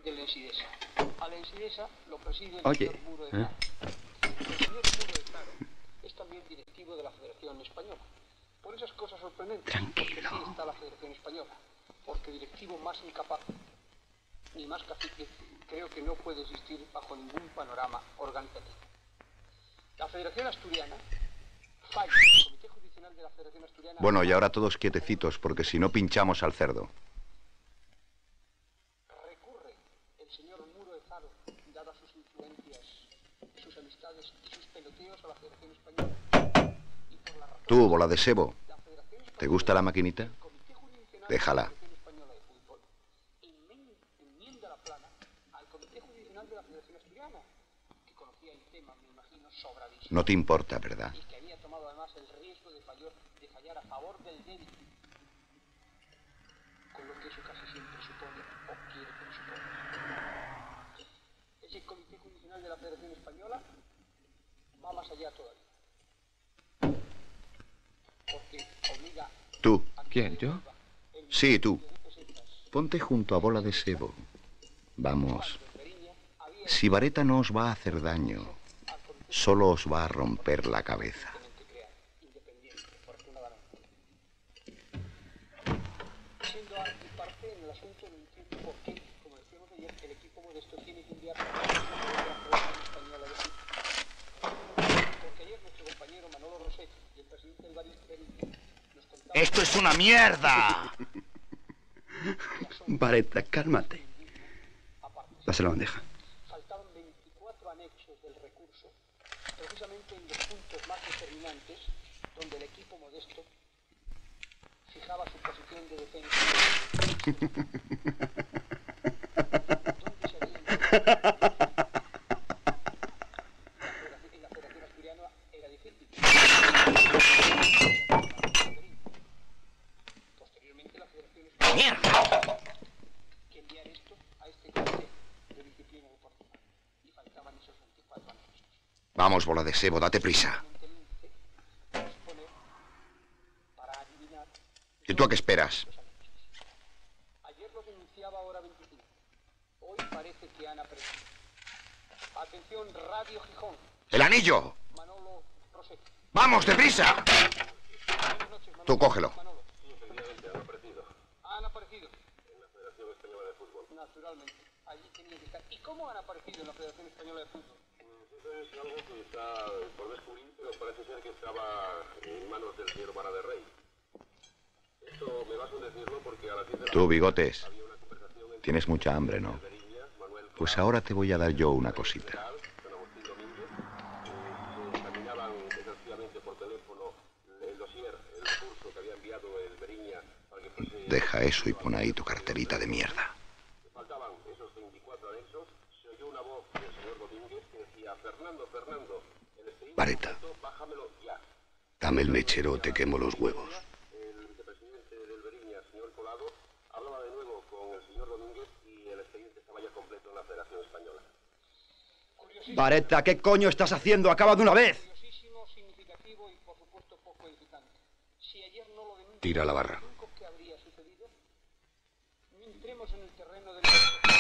del Ensidesa. Al Ensidesa lo preside el Oye, señor Muro de Claro. El señor Muro de Claro es también directivo de la Federación Española. Por esas cosas sorprendentes, porque sí está la Federación Española, porque directivo más incapaz ni más cacique creo que no puede existir bajo ningún panorama organizativo. La Federación Asturiana falla, el Comité Judicional de la Federación Asturiana... Bueno, y ahora todos quietecitos, porque si no pinchamos al cerdo. Recurre el señor Muro de Faro, dadas sus influencias, sus amistades y sus peloteos a la Federación Española. Y por la razón... Tú, bola de sebo, ¿te gusta la maquinita? Déjala. Enmienda la plana al Comité Judicional de la Federación Asturiana, que conocía el tema, me imagino, sobradísimo. No te importa, ¿verdad? Y que había tomado además el riesgo de fallar a favor del débil, con lo que eso casi siempre supone o quiere que suponga. Ese Comité Judicional de la Federación Española va más allá todavía, porque obliga... Tú. ¿Quién, yo? Sí, tú. Ponte junto a bola de sebo. Vamos. Si Vareta no os va a hacer daño, solo os va a romper la cabeza. Siendo parte en el asunto, no entiendo por qué, como decíamos ayer, el equipo modesto tiene que enviar a la Federación Española de Fútbol. Porque ayer nuestro compañero Manolo Roset y el presidente del Berín nos contaban... ¡Esto es una mierda! Vareta, cálmate. Dáselo a la bandeja. Faltaban 24 anexos del recurso, precisamente en los puntos más determinantes, donde el equipo modesto fijaba su posición de defensa. ¿Dónde se había en la Federación Asturiana era difícil. Posteriormente la Federación Asturiana que enviar esto a este comité de disciplina deportiva. Y faltaban esos 24 anexos. Vamos, bola de sebo, date prisa. ¿Y tú a qué esperas? Ayer lo denunciaba Hora 25. Hoy parece que han aprendido. Atención, Radio Gijón. ¡El anillo! Manolo Roset. ¡Vamos, deprisa! Buenas noches, Manolo. Tú cógelo. Manolo. Han aparecido. En la Federación Española de Fútbol. Naturalmente. Allí tenía que estar. ¿Y cómo han aparecido en la Federación Española de Fútbol? Eso es algo que está por descubrir, pero parece ser que estaba en manos del señor Vara de Rey. Esto me vas a decirlo porque a las 10 de la Tú, bigotes, había una conversación entre tienes mucha hambre, ¿no? Pues ahora te voy a dar yo una cosita. Don Agustín Domínguez. Se examinaban exhaustivamente por teléfono el dossier, el recurso que había enviado el Beriña para que fuese... Deja eso y pon ahí tu carterita de mierda. Faltaban esos 24 anexos. Se oyó una voz del señor Domínguez que decía: Fernando, el expediente Vareta, completo, bájamelo ya. dame el mechero, te quemo los huevos. El vicepresidente del Beriña, señor Colado, hablaba de nuevo con el señor Domínguez y el expediente estaba ya completo en la Federación Española. Vareta, ¿qué coño estás haciendo? ¡Acaba de una vez! Curiosísimo, significativo y por supuesto poco edificante. Si ayer no lo denuncian, Tira la barra. ¿qué habría sucedido? No entremos en el terreno del...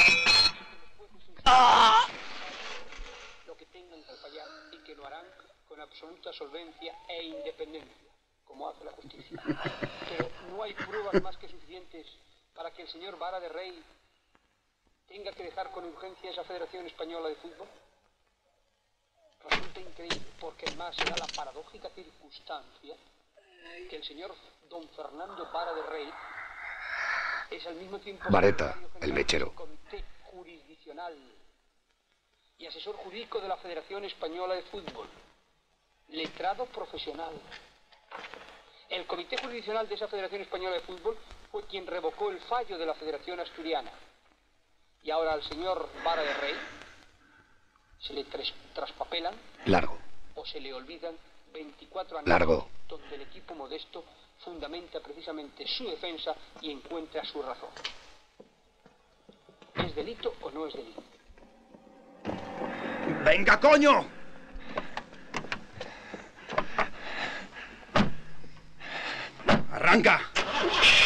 Lo que tengan que fallar y que lo harán con absoluta solvencia e independencia, como hace la justicia. Pero no hay pruebas más que suficientes para que el señor Vara de Rey tenga que dejar con urgencia esa Federación Española de Fútbol. Resulta increíble, porque además se da la paradójica circunstancia que el señor don Fernando Vara de Rey es al mismo tiempo Vareta, el mechero. del Comité Jurisdiccional y asesor jurídico de la Federación Española de Fútbol, letrado profesional. El Comité Jurisdiccional de esa Federación Española de Fútbol fue quien revocó el fallo de la Federación Asturiana. Y ahora al señor Vara de Rey se le traspapelan Largo. o se le olvidan 24 años Largo. donde el equipo modesto fundamenta precisamente su defensa y encuentra su razón. ¿Es delito o no es delito? ¡Venga, coño! ¡Arranca!